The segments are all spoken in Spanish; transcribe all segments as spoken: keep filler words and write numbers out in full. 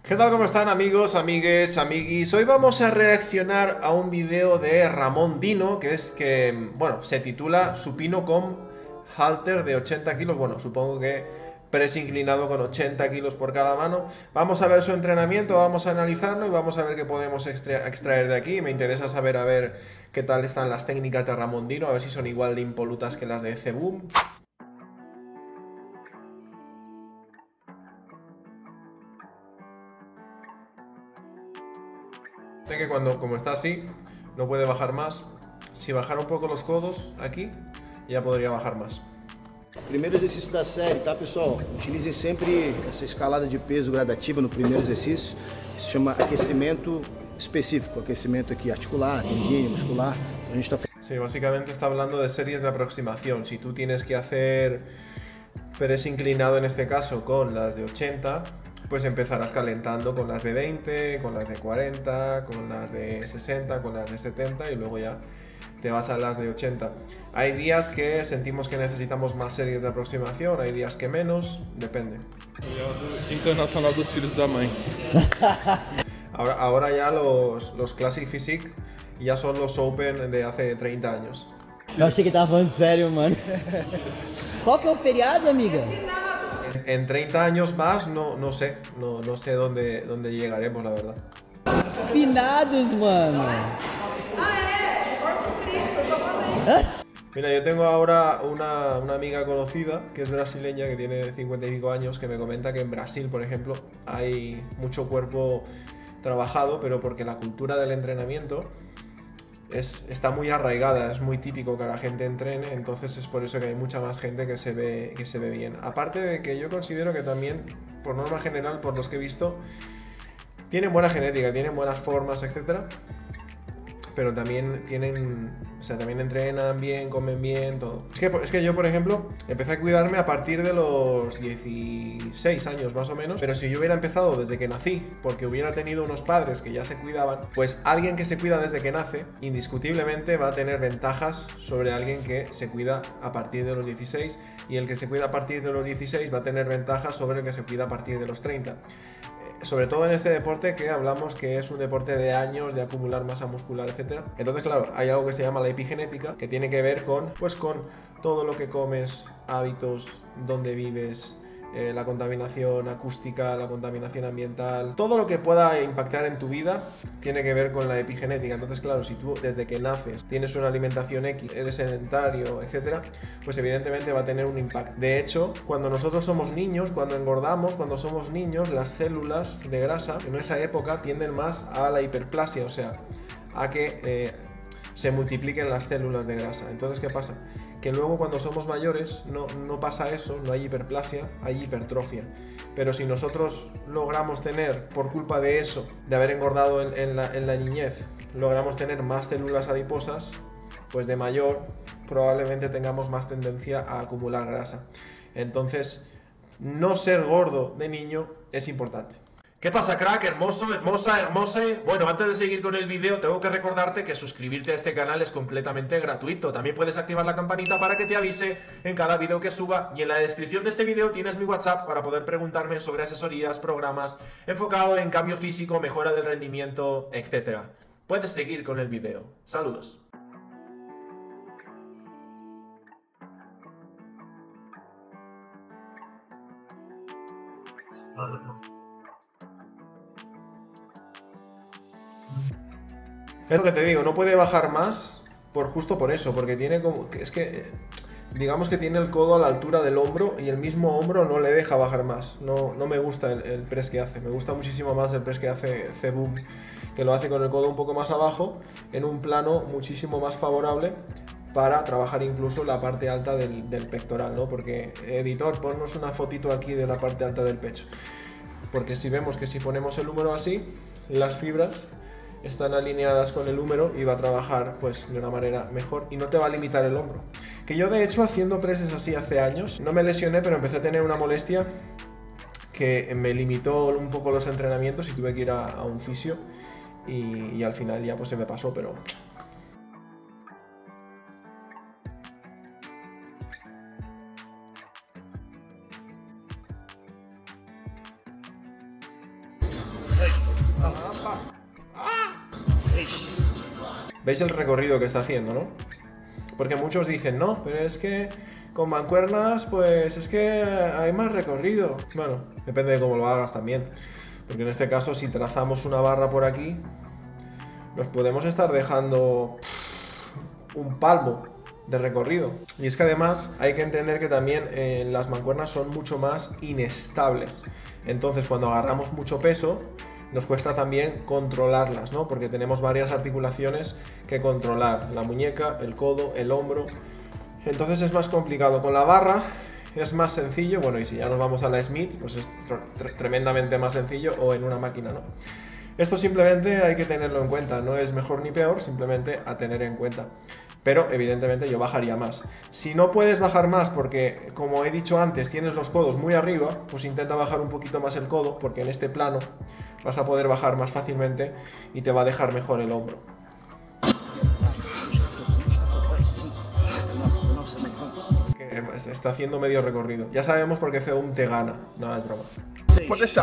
¿Qué tal? ¿Cómo están, amigos, amigues, amiguis? Hoy vamos a reaccionar a un vídeo de Ramón Dino, que es que, bueno, se titula Supino con halter de ochenta kilos. Bueno, supongo que press inclinado con ochenta kilos por cada mano. Vamos a ver su entrenamiento, vamos a analizarlo y vamos a ver qué podemos extra extraer de aquí. Me interesa saber a ver qué tal están las técnicas de Ramón Dino, a ver si son igual de impolutas que las de Zeboom. Sé que cuando, como está así, no puede bajar más. Si bajara un poco los codos aquí, ya podría bajar más. Primeiro exercício da série, tá, pessoal? Utilizem sempre essa escalada de peso gradativa no primeiro exercício. Isso se chama aquecimento específico, aquecimento aqui articular, tendíneo, muscular. Então a gente está Sí, básicamente está hablando de series de aproximación. Si tú tienes que hacer press inclinado en este caso con las de ochenta, pues empezarás calentando con las de veinte, con las de cuarenta, con las de sesenta, con las de setenta y luego ya te vas a las de ochenta. Hay días que sentimos que necesitamos más series de aproximación, hay días que menos, depende. De Internacional dos Filhos da Mãe. Ahora, ahora ya los, los Classic Physique ya son los Open de hace treinta años. Eu achei que tava falando sério, mano. Qual que é o feriado, amiga? En treinta años más, no, no sé, no, no sé dónde, dónde llegaremos, la verdad. Finados, mano. Mira, yo tengo ahora una, una amiga conocida que es brasileña, que tiene cincuenta y cinco años, que me comenta que en Brasil, por ejemplo, hay mucho cuerpo trabajado, pero porque la cultura del entrenamiento es, está muy arraigada, es muy típico que la gente entrene, entonces es por eso que hay mucha más gente que se ve, que se ve bien. Aparte de que yo considero que también, por norma general, por los que he visto, tienen buena genética, tienen buenas formas, etcétera, pero también tienen, o sea, también entrenan bien, comen bien, todo. Es que, es que yo, por ejemplo, empecé a cuidarme a partir de los dieciséis años más o menos, pero si yo hubiera empezado desde que nací, porque hubiera tenido unos padres que ya se cuidaban, pues alguien que se cuida desde que nace, indiscutiblemente va a tener ventajas sobre alguien que se cuida a partir de los dieciséis, y el que se cuida a partir de los dieciséis va a tener ventajas sobre el que se cuida a partir de los treinta. Sobre todo en este deporte que hablamos que es un deporte de años, de acumular masa muscular, etcétera. Entonces, claro, hay algo que se llama la epigenética, que tiene que ver con, pues, con todo lo que comes, hábitos, dónde vives, eh, la contaminación acústica, la contaminación ambiental, todo lo que pueda impactar en tu vida tiene que ver con la epigenética. Entonces, claro, si tú desde que naces tienes una alimentación X, eres sedentario, etcétera, pues evidentemente va a tener un impacto. De hecho, cuando nosotros somos niños, cuando engordamos, cuando somos niños, las células de grasa en esa época tienden más a la hiperplasia, o sea, a que eh, se multipliquen las células de grasa. Entonces, ¿qué pasa? Que luego cuando somos mayores no, no pasa eso, no hay hiperplasia, hay hipertrofia. Pero si nosotros logramos tener, por culpa de eso, de haber engordado en, en, la, en la niñez, logramos tener más células adiposas, pues de mayor probablemente tengamos más tendencia a acumular grasa. Entonces, no ser gordo de niño es importante. ¿Qué pasa, crack? Hermoso, hermosa, hermose. Bueno, antes de seguir con el vídeo, tengo que recordarte que suscribirte a este canal es completamente gratuito. También puedes activar la campanita para que te avise en cada vídeo que suba. Y en la descripción de este vídeo tienes mi WhatsApp para poder preguntarme sobre asesorías, programas enfocado en cambio físico, mejora del rendimiento, etcétera. Puedes seguir con el vídeo. Saludos. Es lo que te digo, no puede bajar más por justo por eso, porque tiene como... Es que, digamos que tiene el codo a la altura del hombro y el mismo hombro no le deja bajar más. No, no me gusta el, el press que hace, me gusta muchísimo más el press que hace Zeboom, que lo hace con el codo un poco más abajo, en un plano muchísimo más favorable para trabajar incluso la parte alta del, del pectoral, ¿no? Porque, editor, ponnos una fotito aquí de la parte alta del pecho. Porque si vemos que si ponemos el húmero así, las fibras están alineadas con el húmero y va a trabajar pues de una manera mejor y no te va a limitar el hombro. Que yo de hecho haciendo presses así hace años, no me lesioné, pero empecé a tener una molestia que me limitó un poco los entrenamientos y tuve que ir a, a un fisio y, y al final ya pues se me pasó, pero... ¿Veis el recorrido que está haciendo, no? Porque muchos dicen, no, pero es que con mancuernas, pues es que hay más recorrido. Bueno, depende de cómo lo hagas también. Porque en este caso, si trazamos una barra por aquí, nos podemos estar dejando un palmo de recorrido. Y es que además hay que entender que también eh, las mancuernas son mucho más inestables. Entonces, cuando agarramos mucho peso, nos cuesta también controlarlas, ¿no? Porque tenemos varias articulaciones que controlar. La muñeca, el codo, el hombro. Entonces es más complicado. Con la barra es más sencillo. Bueno, y si ya nos vamos a la Smith, pues es tre tremendamente más sencillo, o en una máquina, ¿no? Esto simplemente hay que tenerlo en cuenta. No es mejor ni peor, simplemente a tener en cuenta. Pero evidentemente yo bajaría más. Si no puedes bajar más porque, como he dicho antes, tienes los codos muy arriba, pues intenta bajar un poquito más el codo, porque en este plano vas a poder bajar más fácilmente y te va a dejar mejor el hombro. Que está haciendo medio recorrido. Ya sabemos por qué Zebum te gana. No, es broma. Pues esa.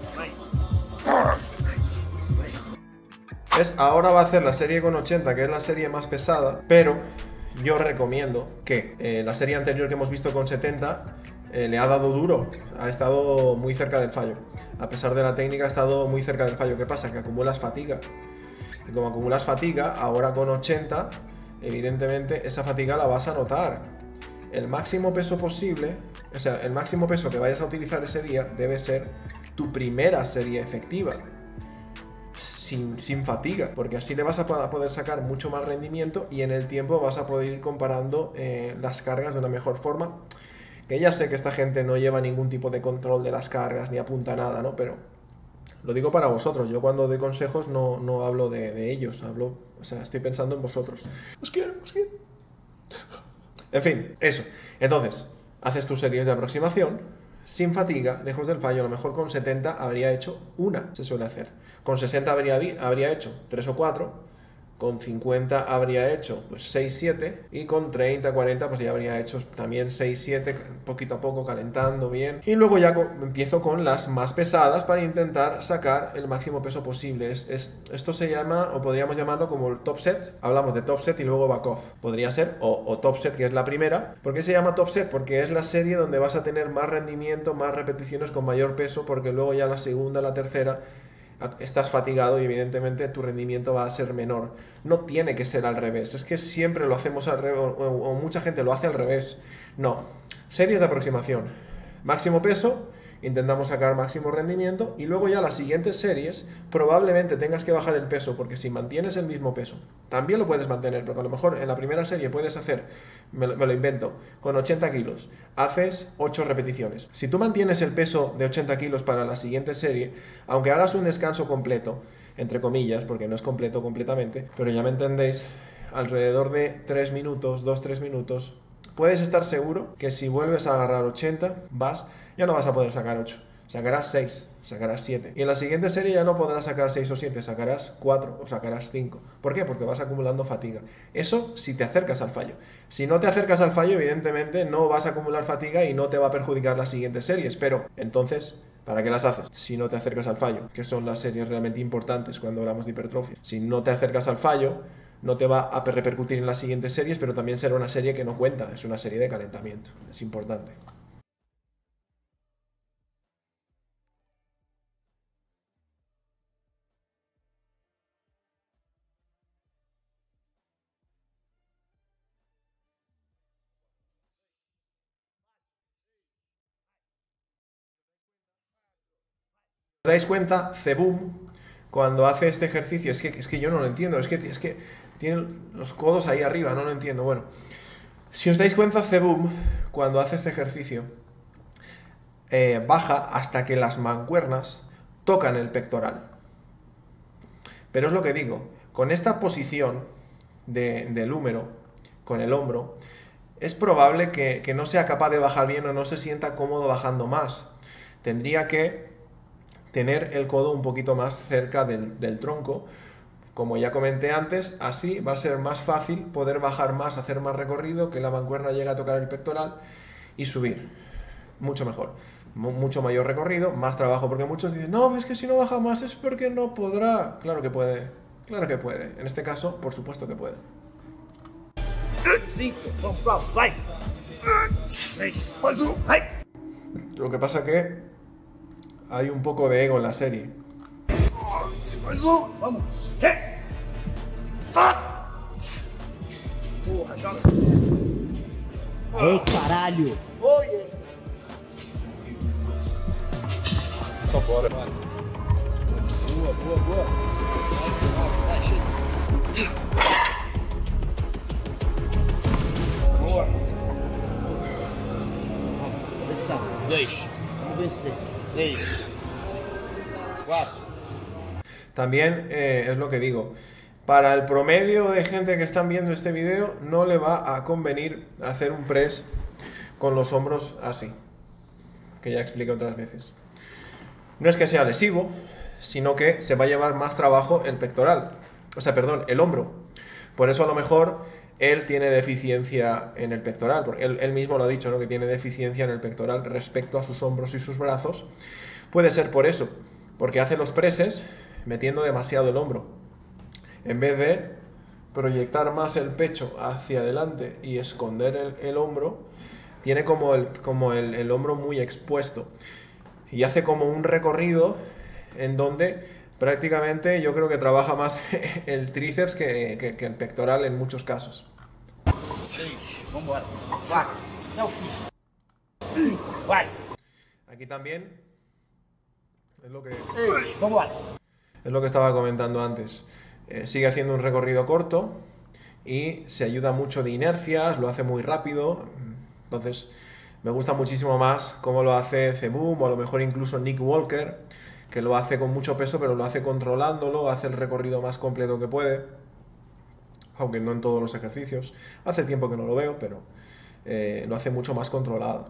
¿Ves? Ahora va a hacer la serie con ochenta, que es la serie más pesada, pero yo recomiendo que eh, la serie anterior que hemos visto con setenta eh, le ha dado duro, ha estado muy cerca del fallo. A pesar de la técnica, ha estado muy cerca del fallo. ¿Qué pasa? Que acumulas fatiga. Y como acumulas fatiga, ahora con ochenta, evidentemente esa fatiga la vas a notar. El máximo peso posible, o sea, el máximo peso que vayas a utilizar ese día debe ser tu primera serie efectiva. Sin, sin fatiga, porque así le vas a poder sacar mucho más rendimiento y en el tiempo vas a poder ir comparando eh, las cargas de una mejor forma. Que ya sé que esta gente no lleva ningún tipo de control de las cargas ni apunta nada, ¿no? Pero lo digo para vosotros. Yo cuando doy consejos no, no hablo de, de ellos, hablo, o sea, estoy pensando en vosotros. Os quiero, os quiero. En fin, eso. Entonces, haces tus series de aproximación sin fatiga, lejos del fallo. A lo mejor con setenta habría hecho una, se suele hacer. Con sesenta habría, habría hecho tres o cuatro. Con cincuenta habría hecho pues seis siete. Y con treinta, cuarenta pues ya habría hecho también seis siete, poquito a poco, calentando bien. Y luego ya con, empiezo con las más pesadas para intentar sacar el máximo peso posible. Es, es, esto se llama, o podríamos llamarlo como el top set. Hablamos de top set y luego back off. Podría ser, o, o top set, que es la primera. ¿Por qué se llama top set? Porque es la serie donde vas a tener más rendimiento, más repeticiones con mayor peso, porque luego ya la segunda, la tercera, estás fatigado y evidentemente tu rendimiento va a ser menor. No tiene que ser al revés, es que siempre lo hacemos al revés, o, o mucha gente lo hace al revés. No, series de aproximación, máximo peso, intentamos sacar máximo rendimiento y luego ya las siguientes series probablemente tengas que bajar el peso, porque si mantienes el mismo peso, también lo puedes mantener, pero a lo mejor en la primera serie puedes hacer, me lo, me lo invento, con ochenta kilos, haces ocho repeticiones. Si tú mantienes el peso de ochenta kilos para la siguiente serie, aunque hagas un descanso completo, entre comillas, porque no es completo completamente, pero ya me entendéis, alrededor de tres minutos, dos tres minutos, puedes estar seguro que si vuelves a agarrar ochenta, vas, ya no vas a poder sacar ocho. Sacarás seis, sacarás siete. Y en la siguiente serie ya no podrás sacar seis o siete, sacarás cuatro o sacarás cinco. ¿Por qué? Porque vas acumulando fatiga. Eso si te acercas al fallo. Si no te acercas al fallo, evidentemente no vas a acumular fatiga y no te va a perjudicar las siguientes series. Pero entonces, ¿para qué las haces? Si no te acercas al fallo, que son las series realmente importantes cuando hablamos de hipertrofia. Si no te acercas al fallo, no te va a repercutir en las siguientes series, pero también será una serie que no cuenta. Es una serie de calentamiento. Es importante. ¿Os dais cuenta? Zebum, cuando hace este ejercicio, es que, es que yo no lo entiendo, es que, es que tiene los codos ahí arriba, no lo entiendo. Bueno, si os dais cuenta, Zebum, cuando hace este ejercicio, eh, baja hasta que las mancuernas tocan el pectoral. Pero es lo que digo, con esta posición de, del húmero, con el hombro, es probable que, que no sea capaz de bajar bien o no se sienta cómodo bajando más. Tendría que tener el codo un poquito más cerca del, del tronco. Como ya comenté antes, así va a ser más fácil poder bajar más, hacer más recorrido, que la mancuerna llegue a tocar el pectoral y subir. Mucho mejor. M- mucho mayor recorrido, más trabajo, porque muchos dicen, no, es que si no baja más es porque no podrá. Claro que puede, Claro que puede. En este caso, por supuesto que puede. cinco, vamos, vamos, vai. seis, mais um, vai. Lo que pasa que hay un poco de ego en la serie. Mais um, vamos. Hey. Porra, joga. Ei, caralho! Oh, yeah. Só bora. Boa, boa, boa. Vai, chega. Boa. Pressão. Dois. Vamos vencer. Três. Cuatro. También eh, es lo que digo. Para el promedio de gente que están viendo este vídeo no le va a convenir hacer un press con los hombros así, que ya expliqué otras veces. No es que sea lesivo, sino que se va a llevar más trabajo el pectoral, o sea, perdón, el hombro. Por eso a lo mejor él tiene deficiencia en el pectoral, porque él, él mismo lo ha dicho, ¿no? Que tiene deficiencia en el pectoral respecto a sus hombros y sus brazos. Puede ser por eso, porque hace los presses metiendo demasiado el hombro. En vez de proyectar más el pecho hacia adelante y esconder el, el hombro, tiene como, el, como el, el hombro muy expuesto. Y hace como un recorrido en donde prácticamente yo creo que trabaja más el tríceps que, que, que el pectoral en muchos casos. seis, vamos embora. quatro, até o fim. cinco, vai. Aquí también es lo que, seis, vamos embora. es lo que estaba comentando antes. Eh, sigue haciendo un recorrido corto y se ayuda mucho de inercias, lo hace muy rápido. Entonces me gusta muchísimo más cómo lo hace Zeboom o a lo mejor incluso Nick Walker, que lo hace con mucho peso pero lo hace controlándolo, hace el recorrido más completo que puede, aunque no en todos los ejercicios. Hace tiempo que no lo veo, pero eh, lo hace mucho más controlado.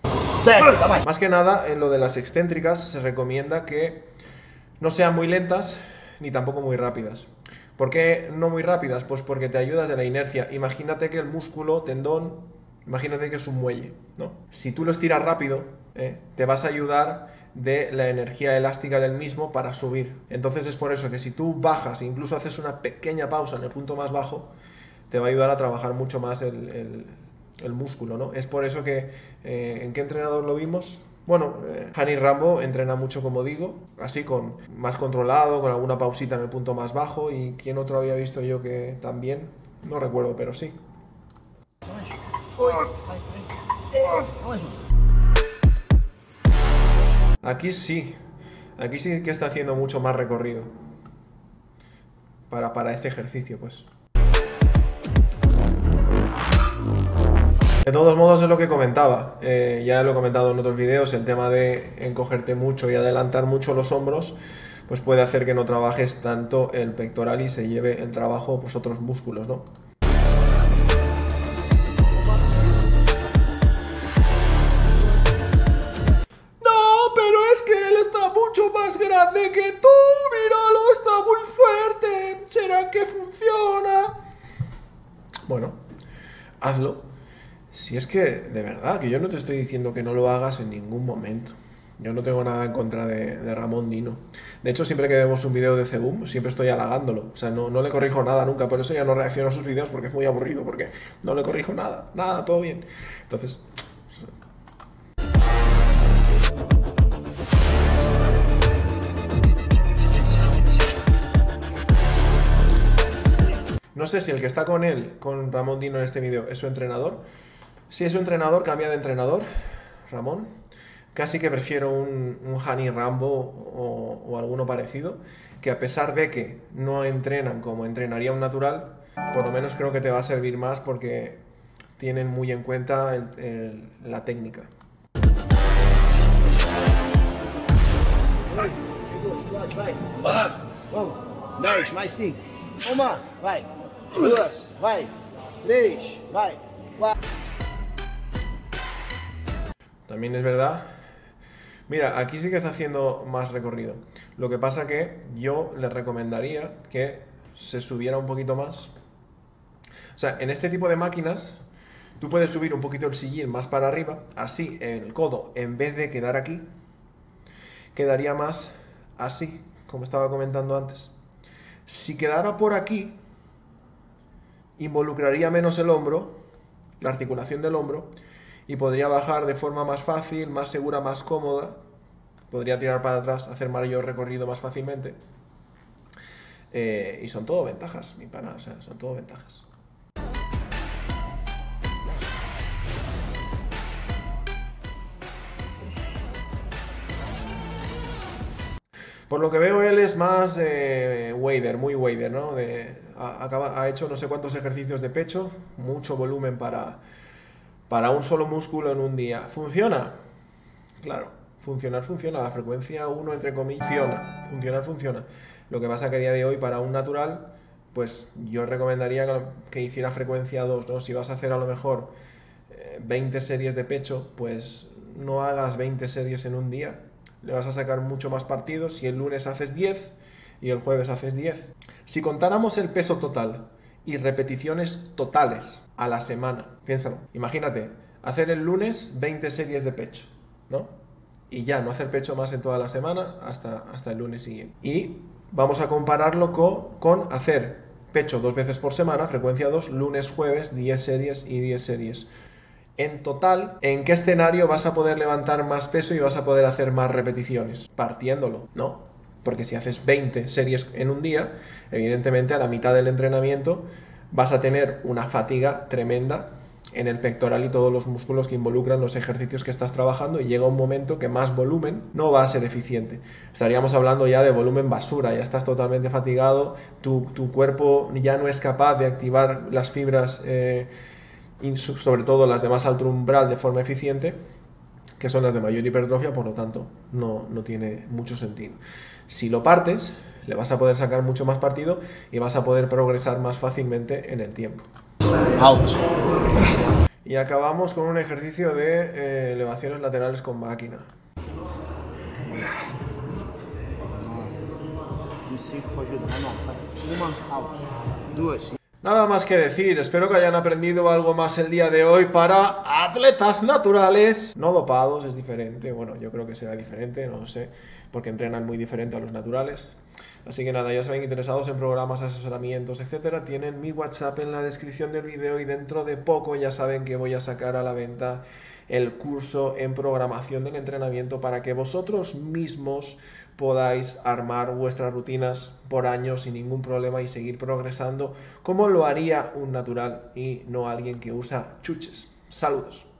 Más que nada en lo de las excéntricas se recomienda que no sean muy lentas ni tampoco muy rápidas. ¿Por qué no muy rápidas? Pues porque te ayudas de la inercia. Imagínate que el músculo, tendón, imagínate que es un muelle, ¿no? Si tú lo estiras rápido, ¿eh? te vas a ayudar de la energía elástica del mismo para subir. Entonces es por eso que si tú bajas e incluso haces una pequeña pausa en el punto más bajo, te va a ayudar a trabajar mucho más el, el, el músculo, ¿no? Es por eso que, eh, ¿en qué entrenador lo vimos? Bueno, eh, Hany Rambod entrena mucho, como digo, así con más controlado, con alguna pausita en el punto más bajo. ¿Y quién otro había visto yo que también? No recuerdo, pero sí. Aquí sí, aquí sí que está haciendo mucho más recorrido para, para este ejercicio, pues. De todos modos es lo que comentaba, eh, ya lo he comentado en otros vídeos, el tema de encogerte mucho y adelantar mucho los hombros, pues puede hacer que no trabajes tanto el pectoral y se lleve el trabajo pues otros músculos, ¿no? No, pero es que él está mucho más grande que tú, míralo, está muy fuerte, ¿será que funciona? Bueno, hazlo. Si es que, de verdad, que yo no te estoy diciendo que no lo hagas en ningún momento. Yo no tengo nada en contra de, de Ramón Dino. De hecho, siempre que vemos un vídeo de Zeboom, siempre estoy halagándolo. O sea, no, no le corrijo nada nunca. Por eso ya no reacciono a sus vídeos porque es muy aburrido. Porque no le corrijo nada. Nada, todo bien. Entonces... No sé si el que está con él, con Ramón Dino en este vídeo, es su entrenador. Si es su entrenador, cambia de entrenador, Ramón. Casi que prefiero un, un Hany Rambod o, o alguno parecido, que a pesar de que no entrenan como entrenaría un natural, por lo menos creo que te va a servir más porque tienen muy en cuenta el, el, la técnica. Vamos, dez, mais cinco. Uma, vai. Duas, vai. Três, vai. Quatro. También es verdad. Mira, aquí sí que está haciendo más recorrido. Lo que pasa que yo le recomendaría que se subiera un poquito más. O sea, en este tipo de máquinas, tú puedes subir un poquito el sillín más para arriba. Así, el codo, en vez de quedar aquí, quedaría más así, como estaba comentando antes. Si quedara por aquí, involucraría menos el hombro, la articulación del hombro, y podría bajar de forma más fácil, más segura, más cómoda. Podría tirar para atrás, hacer mayor recorrido más fácilmente. Eh, y son todo ventajas, mi pana, o sea, son todo ventajas. Por lo que veo, él es más eh, wader, muy wader, ¿no? De, ha, acaba, ha hecho no sé cuántos ejercicios de pecho, mucho volumen para, para un solo músculo en un día. ¿Funciona? Claro, funcionar funciona, la frecuencia uno entre comillas funciona, funcionar funciona. Lo que pasa que a día de hoy para un natural, pues yo recomendaría que, que hiciera frecuencia dos, ¿no? Si vas a hacer a lo mejor eh, veinte series de pecho, pues no hagas veinte series en un día. Le vas a sacar mucho más partido si el lunes haces diez y el jueves haces diez. Si contáramos el peso total y repeticiones totales a la semana, piénsalo, imagínate, hacer el lunes veinte series de pecho, ¿no? Y ya, no hacer pecho más en toda la semana hasta, hasta el lunes siguiente. Y vamos a compararlo con, con hacer pecho dos veces por semana, frecuencia dos, lunes, jueves, diez series y diez series. En total, ¿en qué escenario vas a poder levantar más peso y vas a poder hacer más repeticiones? Partiéndolo, ¿no? Porque si haces veinte series en un día, evidentemente a la mitad del entrenamiento vas a tener una fatiga tremenda en el pectoral y todos los músculos que involucran los ejercicios que estás trabajando, y llega un momento que más volumen no va a ser eficiente. Estaríamos hablando ya de volumen basura, ya estás totalmente fatigado, tu, tu cuerpo ya no es capaz de activar las fibras, eh, y sobre todo las de más alto umbral, de forma eficiente, que son las de mayor hipertrofia, por lo tanto no, no tiene mucho sentido. Si lo partes, le vas a poder sacar mucho más partido y vas a poder progresar más fácilmente en el tiempo. Alto. Y acabamos con un ejercicio de eh, elevaciones laterales con máquina. Nada más que decir, espero que hayan aprendido algo más el día de hoy para atletas naturales, no dopados, es diferente, bueno, yo creo que será diferente, no lo sé, porque entrenan muy diferente a los naturales. Así que nada, ya saben, interesados en programas, asesoramientos, etcétera, tienen mi WhatsApp en la descripción del vídeo, y dentro de poco ya saben que voy a sacar a la venta el curso en programación del entrenamiento para que vosotros mismos podáis armar vuestras rutinas por años sin ningún problema y seguir progresando como lo haría un natural y no alguien que usa chuches. Saludos.